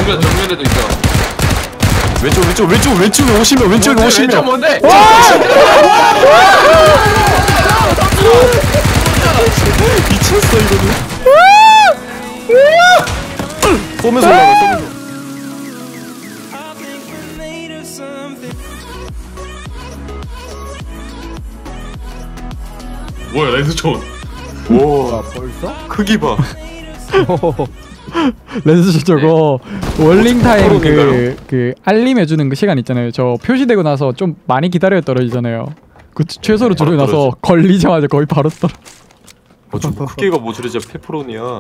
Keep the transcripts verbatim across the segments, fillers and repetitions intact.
정면 정면에도 있어. 왼쪽 왼쪽 왼쪽 왼쪽에 오시면 왼쪽에 오시면. 왼쪽 뭔데? 미쳤어 이거는. 쏘면서 올라가 쏘면서. 뭐야 레드존. 오 벌써? 크기 봐. 레드존 저거 월링 타임 그, 토론인가요? 그 알림해주는 그 시간 있잖아요. 저 표시되고 나서 좀 많이 기다려야 떨어지잖아요. 그 최소로 바로 줄여 나서 떨어져. 걸리자마자 거의 바로 떨어. 어, 저 크기가 뭐 저래 진짜 페퍼론이야.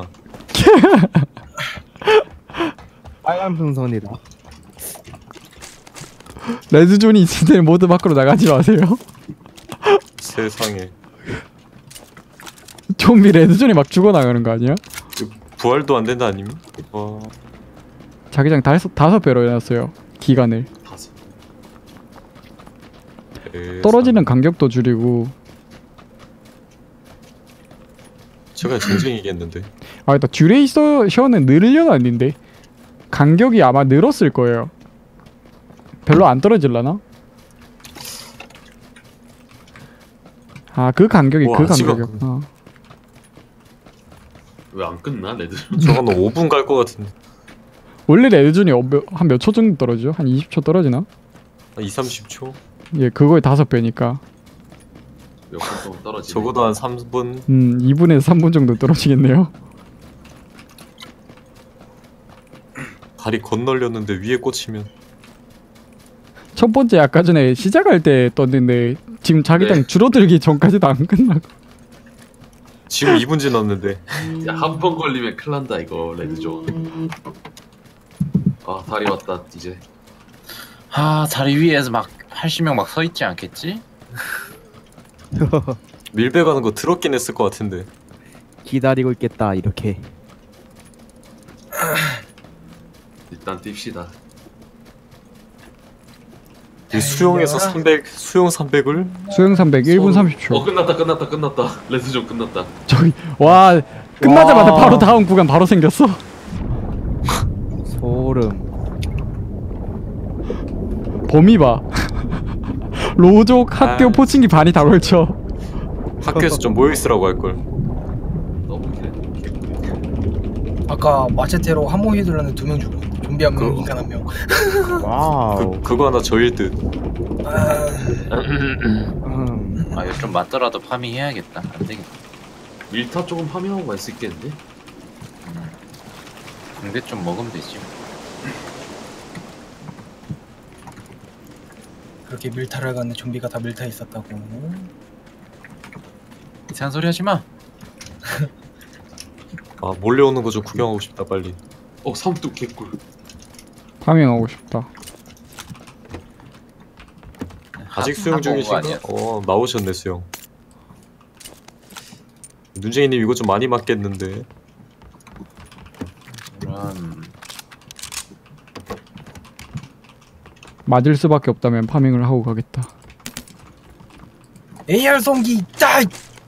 빨간 풍선이다. 레드존이 있을 때 모두 밖으로 나가지 마세요. 세상에. 좀비 레드존이 막 죽어나가는 거 아니야? 부활도 안 된다 아님? 와. 자기장 다섯, 다섯 배로 해놨어요. 기간을. 다섯. 세상. 떨어지는 간격도 줄이고. 제가 쟁쟁이겠는데. 아, 일단 듀레이션은 늘려놨는데 간격이 아마 늘었을 거예요. 별로 안 떨어질라나? 아, 그 간격이 와, 그 지금- 간격이었구나. 왜 안 끝나 레드존? 저건 오 분 갈 것 같은데. 원래 레드존이 한 몇 초 정도 떨어지죠? 한 이십 초 떨어지나? 한 이삼십 초? 예, 그거의 다섯 배니까. 몇 분 동안 떨어지네. 적어도 한 삼 분. 음, 이 분에서 삼 분 정도 떨어지겠네요. 다리 건널렸는데 위에 꽂히면. 첫 번째 아까 전에 시작할 때 떴는데 지금 자기장 네. 줄어들기 전까지도 안 끝나고. 지금 이 분 지났는데. 한 번 걸리면 큰일 난다 이거 레드존. 아 다리 왔다 이제. 아 다리 위에서 막 팔십 명 막 서 있지 않겠지? 밀배 가는 거 들었긴 했을 것 같은데. 기다리고 있겠다 이렇게. 일단 뜁시다. 이 수영에서 삼백 수영 삼백을 수영 삼백 일 분 손- 삼십 초. 어 끝났다 끝났다 끝났다. 레드존 끝났다. 저기 와 끝나자마자 와. 바로 다음 구간 바로 생겼어. 소름. 범위 봐. 로족 학교 아. 포칭기 반이 다 걸쳐. 학교에서 좀 모여 있으라고 할 걸. 너무 개. 아까 마체테로 한 몽이 들렀는데 두 명 죽어. 좀비 한 명, 그- 인간 한 명. 와우. 그 그거 하나 저일 듯. 아, 음. 아 이거 좀 맞더라도 파밍 해야겠다. 안 되겠다. 밀타 조금 파밍하고 갈 수 있겠는데? 붕대 좀 먹으면 되지. 그렇게 밀타를 갔는데 좀비가 다 밀타 있었다고. 이상한 소리 하지 마. 아 몰려오는 거 좀 구경하고 싶다 빨리. 어 삼뚝 개꿀. 파밍하고 싶다. 아직 한- 수영 한 거가 중이신가? 아니야. 어 나오셨네 수영. 눈쟁이님 이거 좀 많이 맞겠는데. 그럼 맞을 수밖에 없다면 파밍을 하고 가겠다. 에이알 송기 짜!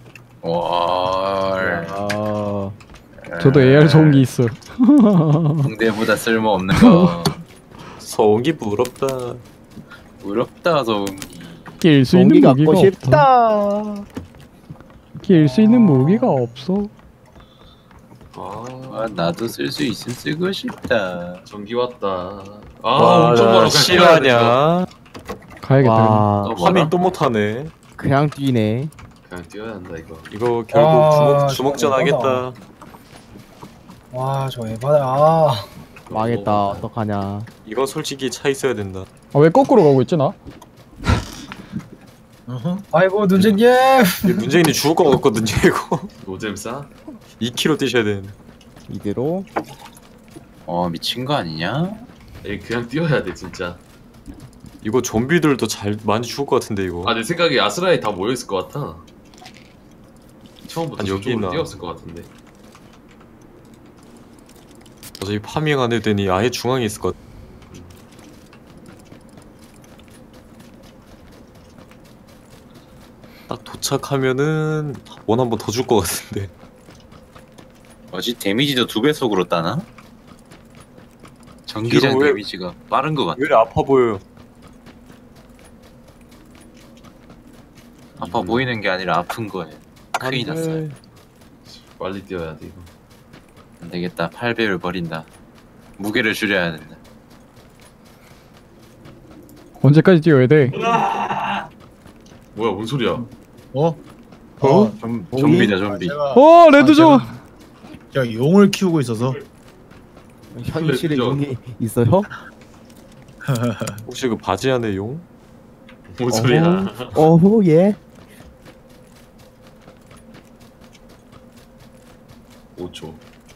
월. 아. 저도 에이알 소음기 있어. 붕대보다 쓸모 없는 거. 서옹기 부럽다. 부럽다 소음기. 낄 수 있는 공기 무기가 갖고 없다. 싶다. 낄 수 있는 무기가 없어. 아 아 나도 쓸 수 있으면 쓰고 싶다. 전기 왔다. 아 와, 엄청 멀어. 실화냐? 가야겠다. 와. 또 파밍 뭐라? 또 못하네. 그냥 뛰네. 그냥 뛰어야 한다 이거. 이거 결국 아, 주먹 주먹전 저거 하겠다. 와, 저 에바다. 아, 망했다. 어떡하냐. 이거 솔직히 차 있어야 된다. 아, 왜 거꾸로 가고 있지 나? 아이고 눈쟁님. 문재인이 죽을 것 같거든요 이거. 노잼 싸? 이 킬로미터 뛰셔야 되는데. 이대로. 어 미친 거 아니냐? 에이 그냥 뛰어야 돼 진짜. 이거 좀비들도 잘 많이 죽을 것 같은데 이거. 아 내 생각에 아스라에 다 모여 있을 것 같아. 처음부터 아니, 여기 저쪽으로 있나? 뛰었을 것 같은데. 어차피 파밍 안 해도 되니 아예 중앙에 있을 것 같아. 딱 도착하면은 원 한 번 더 줄 것 같은데. 뭐지 데미지도 두 배속으로 따나? 전기장 뒤로 왜- 데미지가 빠른 것 같아. 왜 이렇게 아파 보여요? 아파 보이는 게 아니라 아픈 거예요. 큰일 안 돼. 났어요. 빨리 뛰어야 돼 이거. 안 되겠다. 팔 배율 버린다. 무게를 줄여야 된다. 언제까지 뛰어야 돼? 뭐야 뭔 소리야? 어? 어? 어? 좀, 좀비다 좀비. 제가, 어 레드존. 제가, 제가 용을 키우고 있어서 현실에 그죠? 용이 있어요? 혹시 그 바지 안에 용? 뭔 소리야? 어후 예. 오 초.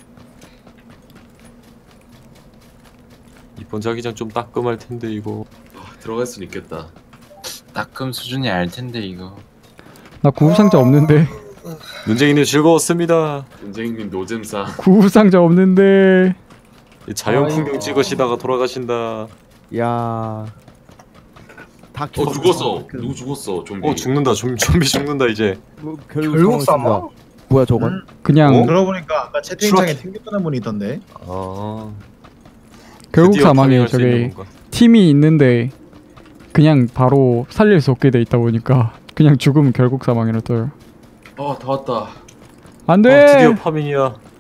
이번 자기장 좀 따끔할 텐데 이거. 아, 들어갈 순 있겠다. 따끔 수준이 알 텐데 이거. 나 구급상자 없는데. 눈쟁이님 즐거웠습니다. 은재님 노잼사. 구급상자 없는데. 이 자연 아이고. 풍경 찍으시다가 돌아가신다. 야. 다 어 죽었어. 그- 누구 죽었어? 좀비. 어 죽는다. 좀 좀비 죽는다 이제. 뭐, 결국 상황 싸마? 쓴다. 뭐야 저건? 음, 그냥 어? 그러고 보니까 아까 채팅창에 튕겼던 분이 있던데. 아. 결국 드디어 사망이에요. 파밍할 수 있는 저게 건가? 팀이 있는데 그냥 바로 살릴 수 없게 돼 있다 보니까 그냥 죽으면 결국 사망이라 떠요. 아, 다 왔다. 안 어, 돼. 드디어 파밍이야.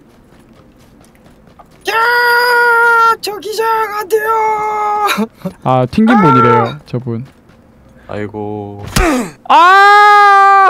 야, 저 기장 안 돼요. 아 튕긴 분이래요. 저분. 아이고. 아!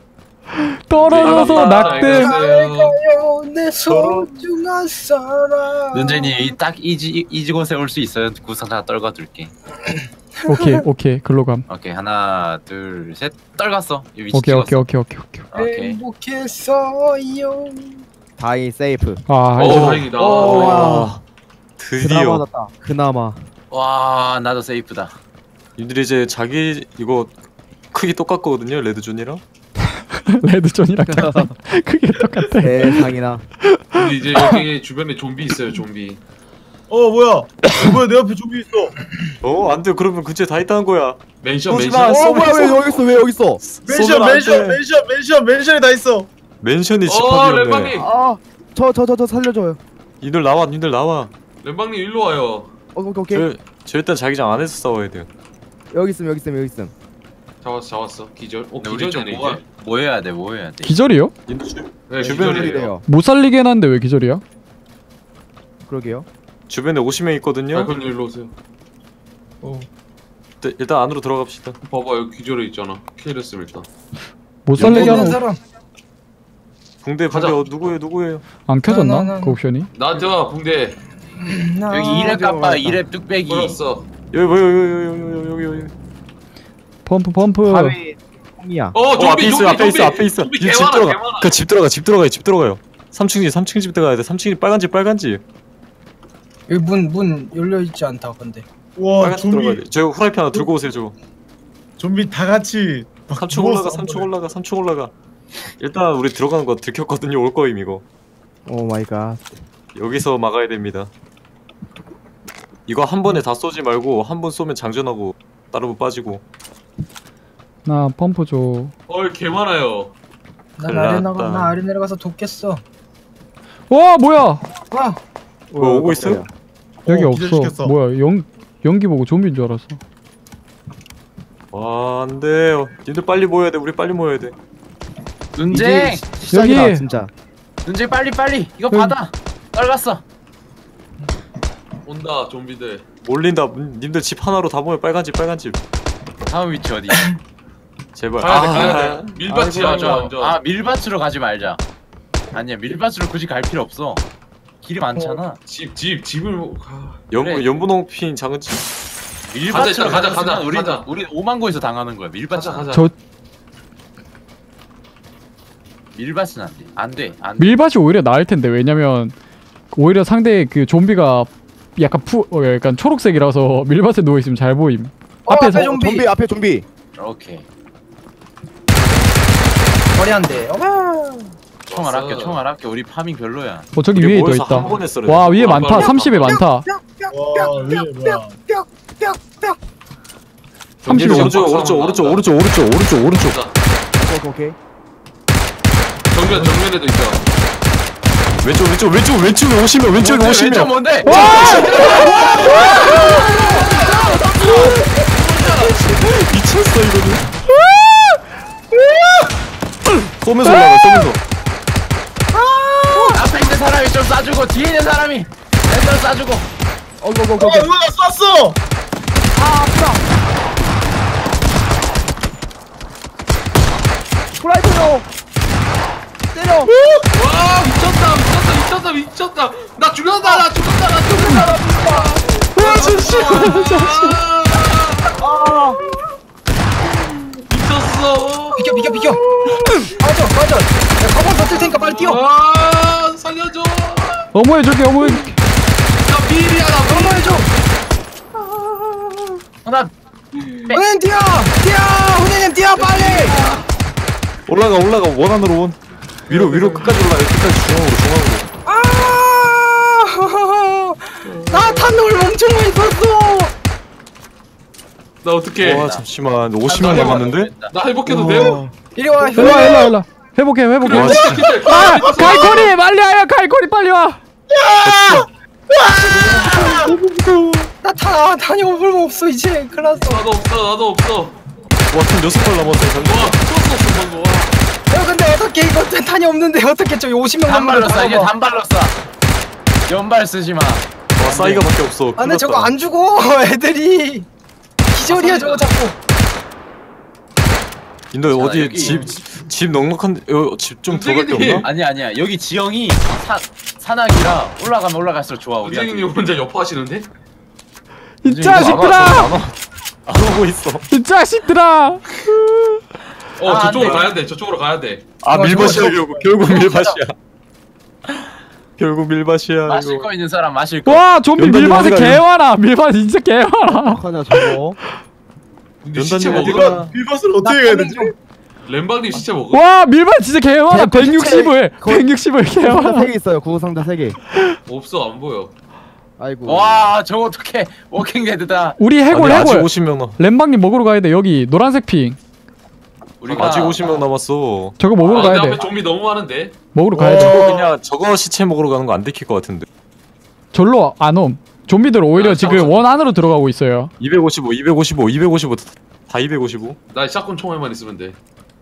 떨어져서 네, 낙댐. 알겠어요. 아요, 내 소중한 사람. 눈재니 딱 이지 이지곳에 올 수 있어요. 구상자 떨궈둘게. 오케이 오케이 글로 감. 오케이 하나 둘 셋 떨궜어. 이 위치 오케이 오케이 찍었어. 오케이 오케이 오케이. 오케이. 행복했어요. 다이 세이프. 아 오 이제 다행이다. 오, 다행이다. 와. 그나마 드디어. 받았다. 그나마. 와 나도 세이프다. 이들이 이제 자기 이거 크기 똑같거든요 레드존이랑. 레드존이랑 장상 그게 똑같아. 세상이나. 근데 이제 여기 주변에 좀비 있어요. 좀비. 어 뭐야? 어, 뭐야 내 앞에 좀비 있어. 어 안돼 그러면 근처에 다 있다는 거야. 맨션 쏘지 맨션. 마. 어 뭐야 왜 여기 있어 왜 여기 있어? 맨션 쏘면 안 맨션 돼. 맨션 맨션 맨션에 다 있어. 맨션이 어 집합이었네. 렘방님. 아저 저 저 저 살려줘요. 니들 나와 니들 나와. 렘방님 일로 와요. 어, 오케이 오케이. 저, 저 일단 자기장 안에서 싸워야 돼요. 여기 있음 여기 있음 여기 있음. 잡았어 잡았어. 기절. 오 근데 우리 좀 기절이네 뭐, 이제. 뭐 해야 돼? 뭐 해야 돼? 기절이요? 니들 주, 네 주변에 기절이에요. 이래요. 못 살리게 해놨는데 왜 기절이야? 그러게요. 주변에 오십 명 있거든요. 아 그럼 일로 오세요. 일단, 일단 안으로 들어갑시다. 봐봐 여기 기절해 있잖아. 킬했음 일단. 못 살리게 모르는 하는 사람. 붕대 붕대 가자. 어, 누구예요 누구예요? 안 나, 나, 켜졌나? 나. 그 옵션이? 나한테 와 붕대. 여기 이랩 깜빠 이랩 뚝배기. 걸었어. 여기 뭐야 여기 여기 여기 여기 여기 여기. 펌프 펌프. 바위 콩이야. 어 어 좀비 앞에 있어 좀비 앞에 있어 좀비. 앞에 있어. 좀비 집 개많아 들어가. 개많아. 그 집 들어가 집 들어가요 집 들어가요. 삼 층 집 삼 층 집 들어가야 돼. 삼 층이 빨간 집 빨간 집. 여기 문 문 열려 있지 않다 근데. 와 빨간 집 들어가야 좀비 돼. 저 후라이팬 하나 들고 오세요 저거. 좀비 다 같이 막 삼 층 누워서 올라가 삼 층 올라가 삼 층 올라가. 일단 우리 들어가는 거 들켰거든요 올 거임 이거. 오 마이 갓. 여기서 막아야 됩니다. 이거 한 번에 다 쏘지 말고 한 번 쏘면 장전하고 다른 분 빠지고. 나 펌프 줘. 헐 개많아요. 난 큰일 아래 났다. 나가 나 아래 내려가서 돕겠어. 와 뭐야? 와. 뭐 오고 있어요? 여기 어, 없어. 기절시켰어. 뭐야 연 연기 보고 좀비인 줄 알았어. 와 안돼. 님들 빨리 모여야 돼. 우리 빨리 모여야 돼. 눈쟁 시작이다 여기! 진짜. 눈쟁 빨리 빨리 이거 여기. 받아. 떨궜어. 온다 좀비들. 몰린다. 음, 님들 집 하나로 다 모여. 빨간 집 빨간 집. 다음 위치 어디? 제발. 가야 돼 아, 가야 돼. 밀밭이야 아, 이거 저, 완전. 아 밀밭으로 가지 말자. 아니야 밀밭으로 굳이 갈 필요 없어. 길이 많잖아. 집 집 집을 뭐- 가. 연분 그래. 연분홍핀 작은 집. 밀밭으로 가자, 가자, 가자 가자, 우리 가자. 우리 오만 고에서 당하는 거야. 밀밭은 가자 가자. 저 밀밭은 안 돼. 안 돼. 안 돼. 밀밭이 오히려 나을 텐데 왜냐면 오히려 상대 그 좀비가 약간 푸 어, 약간 초록색이라서 밀밭에 누워 있으면 잘 보임. 어, 앞에서 앞에 좀비. 좀비 앞에 좀비. 오케이. 머리 한 대. 어. 총알 왔어. 아껴. 총알 아껴. 우리 파밍 별로야. 어 저기 우리 위에 또 모여서 있다. 한 번에 썰어야 와 돼. 위에 어, 많다. 빨리 삼십에 많다. 와 위에 뭐야? 삼십에 오른쪽 오른쪽 오른쪽 오른쪽 오른쪽 오른쪽 오른쪽. 가자. 오케이 오케이. 정면 정면에도 있어. 왼쪽 왼쪽 왼쪽 왼쪽에 오시면 왼쪽에 뭔데, 오시면 왼쪽 뭔데? 미쳤어 이거는. 쏘면서 올라가 쏘면서. 앞에 있는 사람이 좀 쏴주고 뒤에 있는 사람이 랜덤 쏴주고. 어고고고. 어 누가 나 쐈어. 아 아프다. 프라이드로 때려. 와 미쳤다 미쳤다 미쳤다 미쳤다. 나 죽였다 나 죽였다 나 죽였다 나 죽였다. 아 미쳤어. 비켜 비켜 비켜. 맞아 맞아. 야, 가방 더 뜰 테니까 빨리 뛰어. 와 살려줘. 어머해줄게 어머해. 나 비리야 나 비리. 넘어해줘. 하나 은행 뛰어 뛰어. 은행님 뛰어 빨리. 올라가 올라가 원안으로 원. 위로 위로 끝까지 올라가 끝까지 중앙으로 중앙으로. 아. 나 탄놀 엄청 많이 썼어. 나 어떡해. 와 잠시만 오십 명 남았는데? 나 회복해도 돼요? 이리 와. 일로와 일로와 일로와. 회복해 회복해. 와, 진짜. 아 갈고리 빨리 와요 갈고리 빨리 와. 나 타, 탄이 얼마 없어 이제. 큰일 났어. 나도 없어 나도 없어. 와 팀 여섯 발 남았어. 와 미쳤어 방금. 와. 야 근데 어떻게 이거 탄이 없는데 어떻게 저기 오십 명 단발로 쏴 이제 단발로 쏴. 연발 쓰지 마. 와 싸이가밖에 없어. 아 근데 저거 안 죽어. 애들이 기절이야 저거 자꾸. 인도 자, 어디 여기. 집집 넉넉한데 집 좀 들어갈 데 움직이니. 없나? 아니야 아니야 여기 지형이 산 산악이라 올라가면 올라갈수록 좋아 우리한테. 우재님 혼자 여포하시는데? 이 자식들아 안 오고 있어. 이 자식들아. 어 아, 저쪽으로 안 돼. 가야 돼 저쪽으로 가야 돼. 아 저거, 밀밭이야 저거, 결국 결국 밀밭이야. 결국 밀밭이야 마실 이거. 거 있는 사람 마실 거. 와 좀비 연단이 밀밭에 어디가, 개 많아. 밀밭 진짜 개 많아. 하냐 저거. 근데 시체 연단님 먹어? 어디가? 빌밭을 어떻게 해야 되지? 램방님 시체 먹어? 와 밀밭 진짜 개 많아. 개 백육십을 거의- 백육십을 개 구상자 많아. 세 개 있어요. 구상자 세 개. 없어 안 보여. 아이고. 와 저거 어떡해 워킹 데드다. 우리 해골 아니, 아직 해골. 오십 명 남. 램방님 먹으러 가야 돼. 여기 노란색 핑. 우리가 아직 오십 명 남았어. 저거 먹으러 아, 가야 내 앞에 돼. 좀비 너무 많은데. 먹으러 가야 돼. 저거 그냥 저거 시체 먹으러 가는 거 안 들킬 것 같은데. 절로 안 옴. 좀비들 오히려 아, 지금 잠깐만. 원 안으로 들어가고 있어요. 이백오십오, 이백오십오, 이백오십오 다 이백오십오. 나 샷건 총알만 있으면 돼.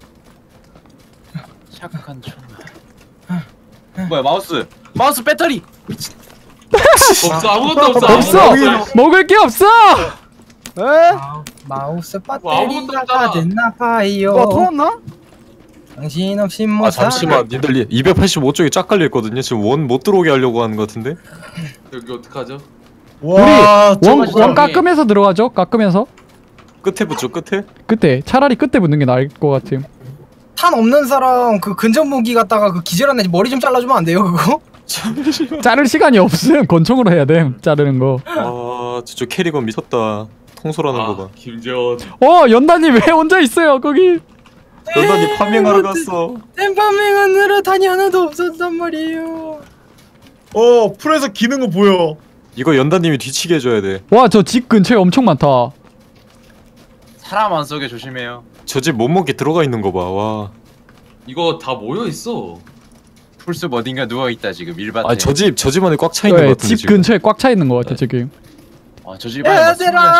착한 총. 뭐야 마우스 마우스 배터리. 없어 아무것도 없어. 없어. 아무것도 없어. 먹을 게 없어. 에? 마우스 아무것도 배터리가 없잖아. 됐나 봐요. 어 터졌나? 당신 없이 못 아 살아. 잠시만 니들 이백팔십오 쪽에 쫙 깔려 있거든요. 지금 원 못 들어오게 하려고 하는 것 같은데. 여기 어떡하죠? 와 우리 원, 저거 원 깎으면서 들어가죠. 깎으면서. 끝에 붙죠 끝에. 끝에 차라리 끝에 붙는 게 나을 것 같음. 탄 없는 사람 그 근접 무기 갖다가 그 기절한 애 머리 좀 잘라주면 안 돼요 그거? 자를 시간이 없음. 권총으로 해야 돼. 자르는 거. 아 저쪽 캐리건 미쳤다. 통솔하는 거 봐. 아 김재원. 어 연다님 왜 혼자 있어요 거기? 연단이 파밍하러 갔어. 템파밍은으로 탄이 하나도 없었단 말이에요. 어 풀에서 기는 거 보여. 이거 연단님이 뒤치게 해줘야 돼. 와 저 집 근처에 엄청 많다. 사람 안 쏘게 조심해요. 저 집 못 먹게 들어가 있는 거 봐. 와. 이거 다 모여 있어. 풀숲 어딘가 누워 있다 지금 일밭에. 아저 집 저 집 안에 꽉 차 있는 것 네, 같은데 집 지금. 근처에 꽉 차 있는 것 같아 지금. 아, 저 집안에 막 숨을 얘들아,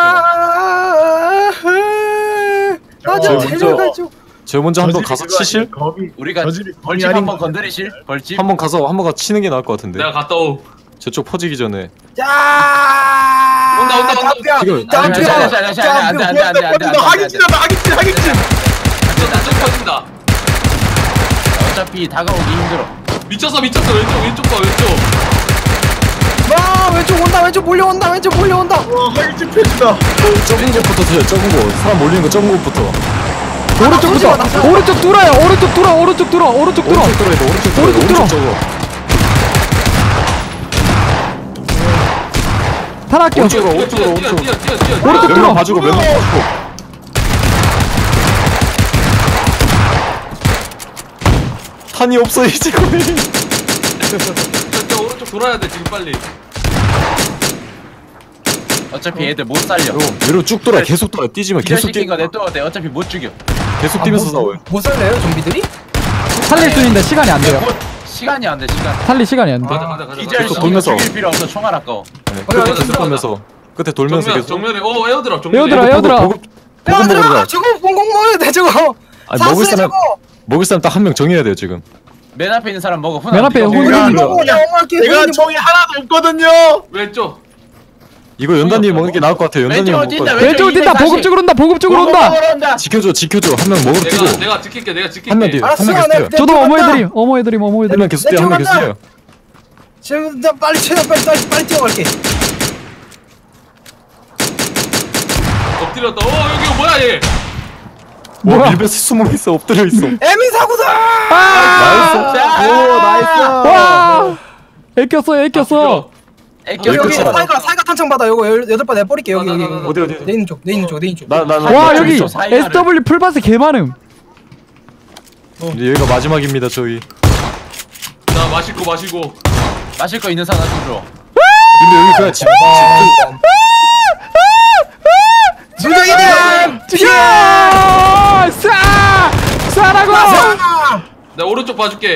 나 저 좀 먼저- 데려가줘. 저 먼저 한번 저 가서 집이 치실? 그거 아니야, 겁이. 우리가 저 집이 벌집 겁이 한번 아닌 건드리실? 벌집? 한번 가서 한번 가서 치는 게 나을 것 같은데. 내가 갔다 오. 저쪽 퍼지기 전에. 야! 온다, 온다, 온다. 지금 자, 아니, 자, 아니, 자, 아니, 자, 아니, 아니, 자, 아니, 아니, 아니, 아니, 아니, 너 아니, 하객진이다 하객진 하객진. 미쳤다 쭉 터진다. 어차피 다가오기 힘들어. 미쳤어 미쳤어 왼쪽 왼쪽 봐 왼쪽. 와, 왼쪽 온다, 왼쪽 몰려온다, 왼쪽 몰려온다. 와 하객진 펴진다. 적은 것부터 드려. 적은 거. 사람 몰리는 거 적은 것부터. 오른쪽부터 나 쏘지 마, 오른쪽 뚫어요. 오른쪽 뚫어 오른쪽 뚫어 오른쪽 뚫어. 오른쪽 들어야 돼. 오른쪽 들어야 돼. 오른쪽 들어. 오른쪽 적어. 탈할게요. 오른쪽으로, 뛰어, 오른쪽으로, 뛰어, 오른쪽으로. 뛰어 뛰어 뛰어 뛰어. 오른쪽 몇명 들어. 봐주고 몇명 봐주고. 탄이 없어 이제 거의. 뛰어, 뛰어, 오른쪽 돌아야 돼 지금 빨리. 어차피 애들 못 살려. 위로, 위로 쭉 돌아. 계속 돌아. 뛰지 마. 계속 기절시킨 뛰. 거 냅둬도 돼. 어차피 못 죽여. 계속 아, 뛰면서 뭐- 싸워요. 못 살래요, 좀비들이? 살릴 수 있는데 시간이 안 돼요. 곧 시간이 안 돼 시간. 살릴 시간이 안 돼. 가자 가자 가자. 기절 계속 시키고 돌면서. 죽일 필요 없어. 총알 아까워. 네, 끝에 가자, 계속 가자. 돌면서 끝에 돌면서 정면 계속 정면에 어 에어드랍 정면에. 에어드랍, 에어드랍. 보급 보급 야 보급 먹으러 들어가 가. 저거 공공 먹어야 돼 저거. 아니 사수해, 먹을 사람 저거. 먹을 사람 딱 한 명 정해야 돼요 지금. 맨 앞에 있는 사람 먹어. 훈아, 맨 앞에 네가 훈이 먹어. 내가- 내가 먹어 내가 먹을게. 내가 형님 총이 하나도 없거든요. 왼쪽. 이거 연단님 먹는 게 나을 것 같아요. 연단님 왼쪽으로 먹을 뛴다, 거. 왼쪽으로 뛴다. 이백사십. 보급 쪽으로 온다. 보급 쪽으로 온다. 먹으러 온다. 지켜줘 지켜줘 한 명 먹으러 뛰고 내가 내가 지킬게 내가 지킬게. 한 명 뒤에 알았어, 한 명 계속 뛰어. 내- 저도 내- 어머 내- 애드림. 어머 애드림. 어머 한 애드림. 명 계속 뛰어 한 명 계속 뛰어. 지금 나 빨리 최대한 빨리 빨리 빨리 뛰어갈게. 엎드렸다. 어 여기 뭐야 얘. 와 뭐야? 밀배스 숨어 있어 엎드려 있어. 에미 사고다. 아! 오 나이스. 와! 애꼈어. 애꼈어. 애껴 여기 여기 끝이야. 사이가 사이가 탄창 받아. 요거 열- 여덟 발 내가 뿌릴게 여기 나, 여기. 나, 나, 나. 어디 어디 내 있는 쪽, 내 있는 쪽, 내 있는 쪽. 나나 나. 와 나 여기 있어, 사이가를. 에스더블유 풀바스 개 많음. 이제 여기가 마지막입니다 저희. 자 마시고 마시고. 마실 거 있는 사람 좀 줘. 근데 여기 그냥 집 순정이냐? 야! 쏴! 쏴라고! 나 오른쪽 봐줄게.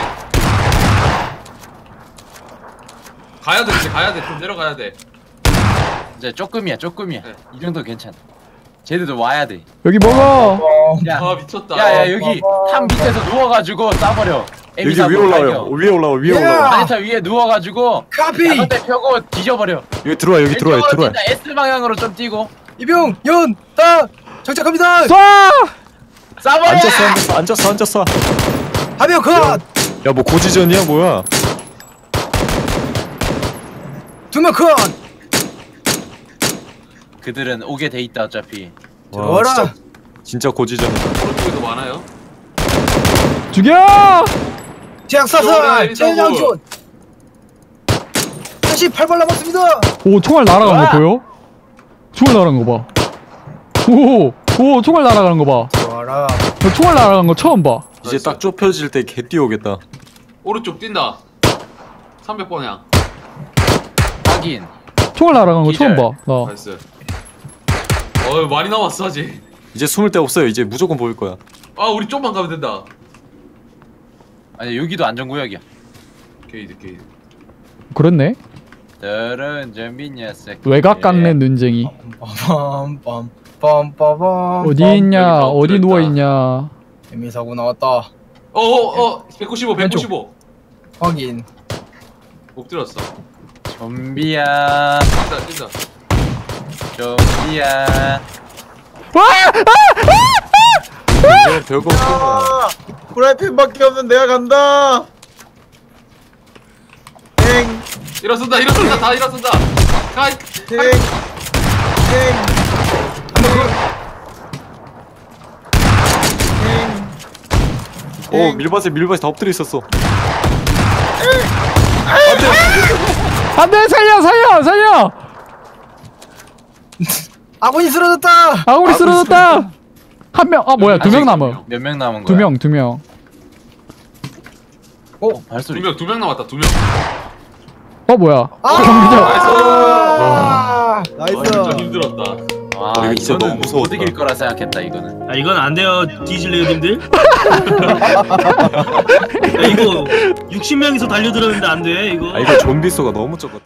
가야 돼 이제 가야 돼. 좀 내려가야 돼. 이제 조금이야 조금이야. 네. 이 정도 괜찮아. 쟤들도 와야 돼. 여기 먹어. 야, 아 미쳤다. 야야 여기 탑 밑에서 누워가지고 쏴버려. 여기 위에 올라와요. 위에 올라와 위에 야. 올라와. 아니타 위에 누워가지고 카피. 야간대 펴고 뒤져버려. 여기 들어와 여기 들어와 왼쪽으로 들어와. 뛴다. S 방향으로 좀 뛰고 이병 연따 정착합니다. 쏴! 쏴버려. 앉았어 앉았어 앉았어 앉았어. 하명 컷. 야 뭐 고지전이야 뭐야? 두명 컷. 그들은 오게 돼 있다 어차피. 와, 들어와라. 진짜, 진짜 고지전이다. 오른쪽에도 많아요. 죽여! 제약사살 들어와라, 제양존. 사십팔 발 남았습니다. 오 총알 날아가는 와! 거 보여? 총알 날아가는 거 봐. 오! 오 총알 날아가는 거 봐. 들어와라. 나 총알 날아가는 거 처음 봐. 이제 딱 좁혀질 때 개 뛰어오겠다. 오른쪽 뛴다. 삼백 번향. 확인. 총알 날아가는 거 기절. 처음 봐. 나. 나이스. 어 많이 남았어 아직. 이제 숨을 데 없어요. 이제 무조건 보일 거야. 아 우리 좀만 가면 된다. 아니 여기도 안전구역이야. 게이드 게이드. 그랬네. 들은 좀비냐 색. 외곽 깎는 눈쟁이. 빰빰 빰빰빰. 어디 있냐? 여기 다 어디 엎드렸다. 누워 있냐? 에미 사고 나왔다. 어어어 백구십오 백구십오. 확인. 엎드렸어. 좀비야. 뛴다 뛴다. 좀비야. 이제 별거 없구나. 아, 프라이팬밖에 없는 내가 간다. 땡, 일어선다 일어선다 다 일어선다. 가. 땡, 땡. 오 밀밭에 밀밭에 다 엎드려 있었어. 안돼 살려 살려 살려! 아군이 쓰러졌다. 아구리 쓰러졌다. 한 명. 아 뭐야 두 명 아직 남아. 몇 명 남은 거야? 두 명 두 명. 어, 발소리. 두명 두 명 남았다 두 명. 어 뭐야? 아! 경기장. 아! 아 진짜 힘들었다. 와 이거 진짜 이거는 너무 무서웠다. 못 이길 거라 생각했다 이거는. 아 이건 안 돼요 디질레요 님들. 야, 이거 육십 명이서 달려들었는데 안 돼 이거. 아 이거 좀비 수가 너무 적었다.